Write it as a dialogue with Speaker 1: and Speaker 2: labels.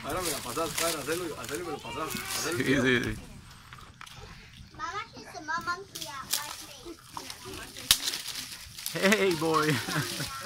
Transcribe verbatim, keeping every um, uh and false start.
Speaker 1: Ahora me la pasas, para hacerlo, hacerlo y me lo pasas.
Speaker 2: Sí, sí, sí.
Speaker 3: Mama, she's a mom monkey out like me.
Speaker 2: Hey, boy.